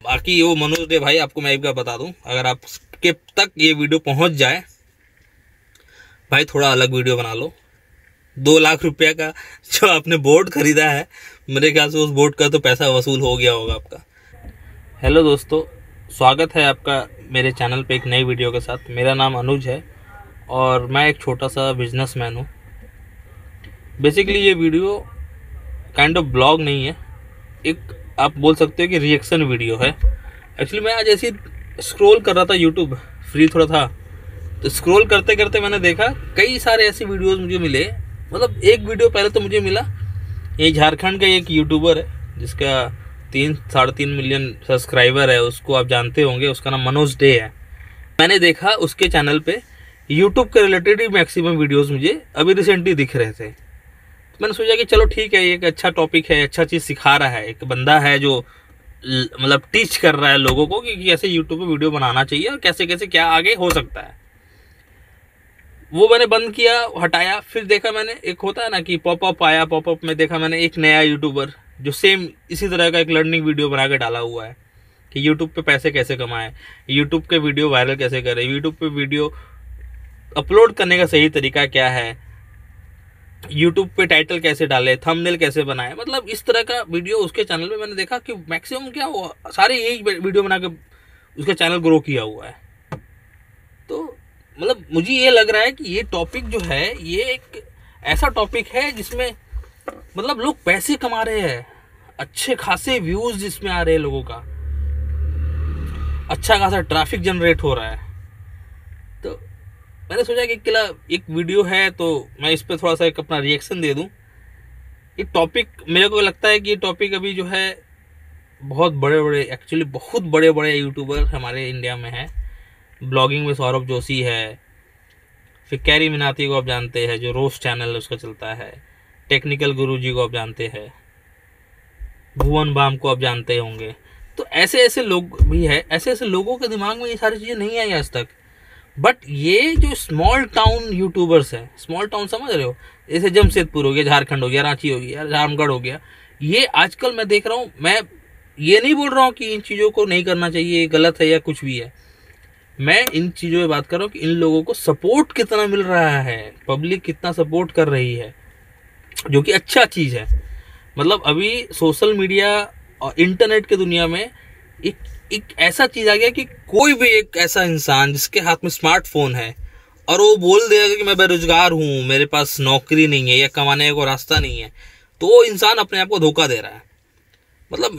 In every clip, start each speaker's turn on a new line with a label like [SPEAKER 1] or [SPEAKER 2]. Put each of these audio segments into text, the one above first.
[SPEAKER 1] बाकी वो मनोज डे भाई, आपको मैं एक बार बता दूं, अगर आपके तक ये वीडियो पहुंच जाए भाई, थोड़ा अलग वीडियो बना लो। 2 लाख रुपया का जो आपने बोर्ड खरीदा है, मेरे ख्याल से उस बोर्ड का तो पैसा वसूल हो गया होगा आपका। हेलो दोस्तों, स्वागत है आपका मेरे चैनल पे एक नई वीडियो के साथ। मेरा नाम अनुज है और मैं एक छोटा सा बिजनेसमैन हूँ। बेसिकली ये वीडियो काइंड ऑफ ब्लॉग नहीं है, एक आप बोल सकते हो कि रिएक्शन वीडियो है। एक्चुअली मैं आज ऐसे ही स्क्रॉल कर रहा था, यूट्यूब फ्री थोड़ा था, तो स्क्रॉल करते करते मैंने देखा कई सारे ऐसे वीडियोस मुझे मिले। मतलब एक वीडियो पहले तो मुझे मिला, ये झारखंड का एक यूट्यूबर है जिसका 3-3.5 मिलियन सब्सक्राइबर है, उसको आप जानते होंगे, उसका नाम मनोज डे है। मैंने देखा उसके चैनल पे यूट्यूब के रिलेटेड ही मैक्सिमम वीडियोस मुझे अभी रिसेंटली दिख रहे थे। तो मैंने सोचा कि चलो ठीक है, ये एक अच्छा टॉपिक है, अच्छा चीज़ सिखा रहा है, एक बंदा है जो मतलब टीच कर रहा है लोगों को कि कैसे यूट्यूब पे वीडियो बनाना चाहिए और कैसे कैसे क्या आगे हो सकता है। वो मैंने बंद किया, हटाया, फिर देखा मैंने, एक होता है ना कि पॉपअप आया, पॉपअप में देखा मैंने एक नया यूट्यूबर जो सेम इसी तरह का एक लर्निंग वीडियो बना के डाला हुआ है कि यूट्यूब पे पैसे कैसे कमाएं, यूट्यूब के वीडियो वायरल कैसे करें, यूट्यूब पे वीडियो अपलोड करने का सही तरीका क्या है, यूट्यूब पे टाइटल कैसे डाले, थंबनेल कैसे बनाए। मतलब इस तरह का वीडियो उसके चैनल पे मैंने देखा कि मैक्सिमम क्या हुआ, सारे यही वीडियो बना के उसका चैनल ग्रो किया हुआ है। तो मतलब मुझे ये लग रहा है कि ये टॉपिक जो है, ये एक ऐसा टॉपिक है जिसमें मतलब लोग पैसे कमा रहे हैं, अच्छे खासे व्यूज जिसमें आ रहे हैं लोगों का, अच्छा खासा ट्रैफिक जनरेट हो रहा है। तो मैंने सोचा कि एक वीडियो है तो मैं इस पर थोड़ा सा एक अपना रिएक्शन दे दूं। ये टॉपिक मेरे को लगता है कि ये टॉपिक अभी जो है बहुत बड़े बड़े यूट्यूबर हमारे इंडिया में है। ब्लॉगिंग में सौरभ जोशी है, फिर कैरी मिनाती को आप जानते हैं, जो रोस्ट चैनल उसका चलता है, टेक्निकल गुरुजी को आप जानते हैं, भुवन बाम को आप जानते होंगे। तो ऐसे ऐसे लोग भी है, ऐसे ऐसे लोगों के दिमाग में ये सारी चीज़ें नहीं आई आज तक। बट ये जो स्मॉल टाउन यूट्यूबर्स हैं, स्मॉल टाउन समझ रहे हो, जैसे जमशेदपुर हो गया, झारखंड हो गया, रांची हो गया, रामगढ़ हो गया, ये आजकल मैं देख रहा हूँ। मैं ये नहीं बोल रहा हूँ कि इन चीज़ों को नहीं करना चाहिए, गलत है या कुछ भी है, मैं इन चीज़ों में बात कर रहा हूँ कि इन लोगों को सपोर्ट कितना मिल रहा है, पब्लिक कितना सपोर्ट कर रही है, जो कि अच्छा चीज़ है। मतलब अभी सोशल मीडिया और इंटरनेट की दुनिया में एक ऐसा चीज़ आ गया कि कोई भी एक ऐसा इंसान जिसके हाथ में स्मार्टफोन है और वो बोल देगा कि मैं बेरोजगार हूँ, मेरे पास नौकरी नहीं है या कमाने का रास्ता नहीं है, तो वो इंसान अपने आप को धोखा दे रहा है। मतलब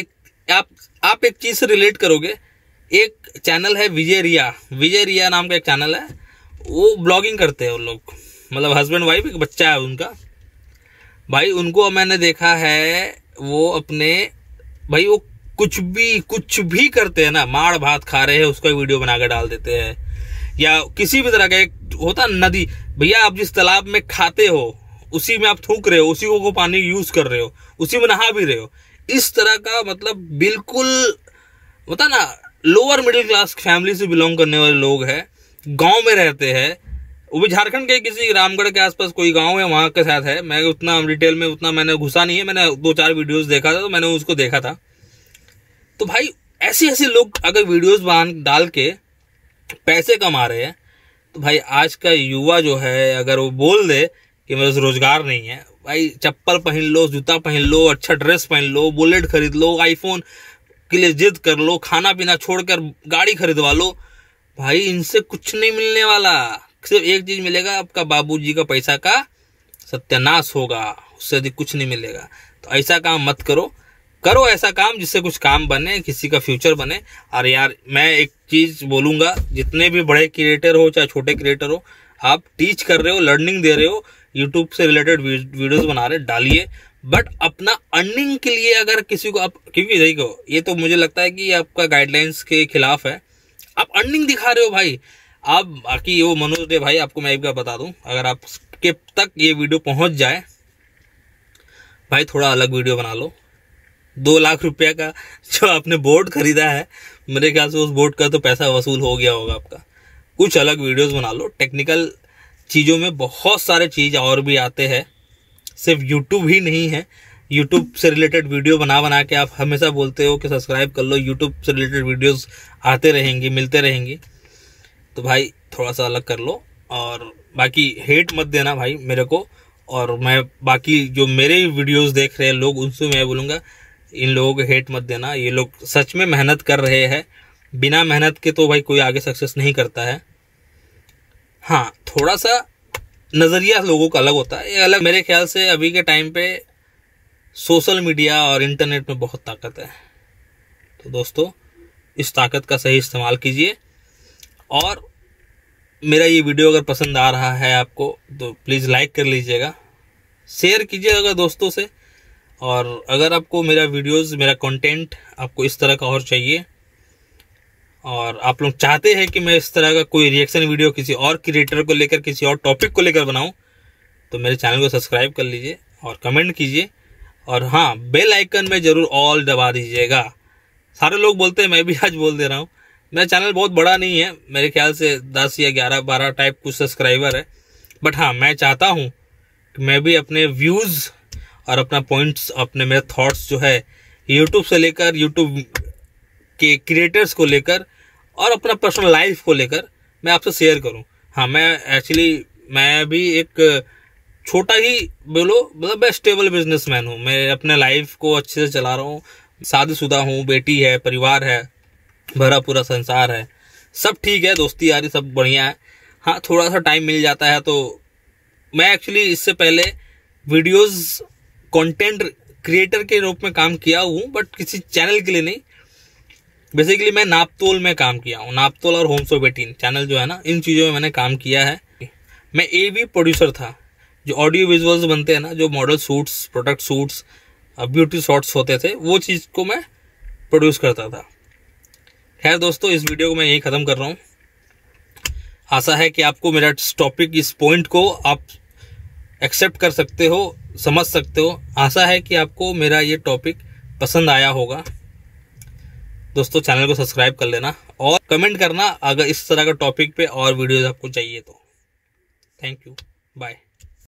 [SPEAKER 1] आप एक चीज़ से रिलेट करोगे। एक चैनल है विजय रिया नाम का एक चैनल है, वो ब्लॉगिंग करते हैं वो लोग, मतलब हस्बैंड वाइफ, एक बच्चा है उनका। भाई उनको मैंने देखा है, वो अपने भाई वो कुछ भी करते हैं ना, माड़ भात खा रहे हैं उसका वीडियो बना के डाल देते हैं, या किसी भी तरह का एक होता नदी, भैया आप जिस तालाब में खाते हो उसी में आप थूक रहे हो, उसी को पानी यूज कर रहे हो, उसी में नहा भी रहे हो, इस तरह का। मतलब बिल्कुल होता ना, लोअर मिडिल क्लास फैमिली से बिलोंग करने वाले लोग हैं, गांव में रहते हैं, वो भी झारखंड के किसी रामगढ़ के आसपास कोई गांव है, वहां के साथ है। मैं उतना डिटेल में उतना मैंने घुसा नहीं है, मैंने 2-4 वीडियोस देखा था तो मैंने उसको देखा था। तो भाई ऐसे लोग अगर वीडियोस डाल के पैसे कमा रहे हैं, तो भाई आज का युवा जो है अगर वो बोल दे कि मेरे रोजगार नहीं है, भाई चप्पल पहन लो, जूता पहन लो, अच्छा ड्रेस पहन लो, बुलेट खरीद लो, आईफोन के लिए जिद कर लो, खाना पीना छोड़कर गाड़ी खरीदवा लो, भाई इनसे कुछ नहीं मिलने वाला। सिर्फ एक चीज मिलेगा, आपका बाबूजी का पैसा का सत्यानाश होगा, उससे अधिक कुछ नहीं मिलेगा। तो ऐसा काम मत करो ऐसा काम जिससे कुछ काम बने, किसी का फ्यूचर बने। और यार मैं एक चीज बोलूंगा, जितने भी बड़े क्रिएटर हो चाहे छोटे क्रिएटर हो, आप टीच कर रहे हो, लर्निंग दे रहे हो, यूट्यूब से रिलेटेड वीडियोस बना रहे, डालिए, बट अपना अर्निंग के लिए अगर किसी को आप, क्योंकि देखो ये तो मुझे लगता है कि आपका गाइडलाइंस के खिलाफ है, आप अर्निंग दिखा रहे हो भाई आप। बाकी वो मनोज डे भाई, आपको मैं एक बार बता दूं, अगर आपके तक ये वीडियो पहुंच जाए भाई, थोड़ा अलग वीडियो बना लो। 2 लाख रुपया का जो आपने बोर्ड खरीदा है, मेरे ख्याल से उस बोर्ड का तो पैसा वसूल हो गया होगा आपका। कुछ अलग वीडियोस बना लो। टेक्निकल चीज़ों में बहुत सारे चीज़ और भी आते हैं, सिर्फ यूट्यूब ही नहीं है, यूट्यूब से रिलेटेड वीडियो बना बना के आप हमेशा बोलते हो कि सब्सक्राइब कर लो, यूट्यूब से रिलेटेड वीडियोस आते रहेंगी, मिलते रहेंगी, तो भाई थोड़ा सा अलग कर लो। और बाकी हेट मत देना भाई मेरे को, और मैं बाकी जो मेरे वीडियोस देख रहे हैं लोग, उनसे मैं बोलूँगा इन लोगों को हेट मत देना। ये लोग सच में मेहनत कर रहे हैं, बिना मेहनत के तो भाई कोई आगे सक्सेस नहीं करता है। हाँ, थोड़ा सा नज़रिया लोगों का अलग होता है, ये अलग। मेरे ख्याल से अभी के टाइम पे सोशल मीडिया और इंटरनेट में बहुत ताकत है, तो दोस्तों इस ताकत का सही इस्तेमाल कीजिए। और मेरा ये वीडियो अगर पसंद आ रहा है आपको तो प्लीज़ लाइक कर लीजिएगा, शेयर कीजिएगा दोस्तों से। और अगर आपको मेरा वीडियोस, मेरा कंटेंट आपको इस तरह का और चाहिए, और आप लोग चाहते हैं कि मैं इस तरह का कोई रिएक्शन वीडियो किसी और क्रिएटर को लेकर, किसी और टॉपिक को लेकर बनाऊं, तो मेरे चैनल को सब्सक्राइब कर लीजिए और कमेंट कीजिए। और हाँ, बेल आइकन में ज़रूर ऑल दबा दीजिएगा। सारे लोग बोलते हैं, मैं भी आज बोल दे रहा हूँ, मेरा चैनल बहुत बड़ा नहीं है, मेरे ख्याल से 10 या 11-12 टाइप कुछ सब्सक्राइबर है। बट हाँ, मैं चाहता हूँ कि मैं भी अपने व्यूज़ और अपना पॉइंट्स, अपने मेरे थॉट्स जो है यूट्यूब से लेकर, यूट्यूब के क्रिएटर्स को लेकर और अपना पर्सनल लाइफ को लेकर मैं आपसे शेयर करूं। हाँ, मैं भी एक छोटा ही बोलो, मतलब मैं स्टेबल बिजनेसमैन हूँ। मैं अपने लाइफ को अच्छे से चला रहा हूँ, शादीशुदा हूँ, बेटी है, परिवार है, भरा पूरा संसार है, सब ठीक है, दोस्ती यारी सब बढ़िया है। हाँ, थोड़ा सा टाइम मिल जाता है तो मैं एक्चुअली इससे पहले वीडियोस कंटेंट क्रिएटर के रूप में काम किया हूँ, बट किसी चैनल के लिए नहीं। बेसिकली मैं नापतोल में काम किया हूँ, नापतोल और होम्स ऑफ 18 चैनल जो है ना, इन चीज़ों में मैंने काम किया है। मैं AV प्रोड्यूसर था, जो ऑडियो विजुअल्स बनते हैं ना, जो model suits, product suits, beauty shots होते थे, वो चीज़ को मैं प्रोड्यूस करता था। खैर दोस्तों, इस वीडियो को मैं यही ख़त्म कर रहा हूँ। आशा है कि आपको मेरा टॉपिक, इस पॉइंट को आप एक्सेप्ट कर सकते हो, समझ सकते हो। आशा है कि आपको मेरा ये टॉपिक पसंद आया होगा। दोस्तों, चैनल को सब्सक्राइब कर लेना और कमेंट करना अगर इस तरह का टॉपिक पे और वीडियोस आपको चाहिए तो। Thank you, bye.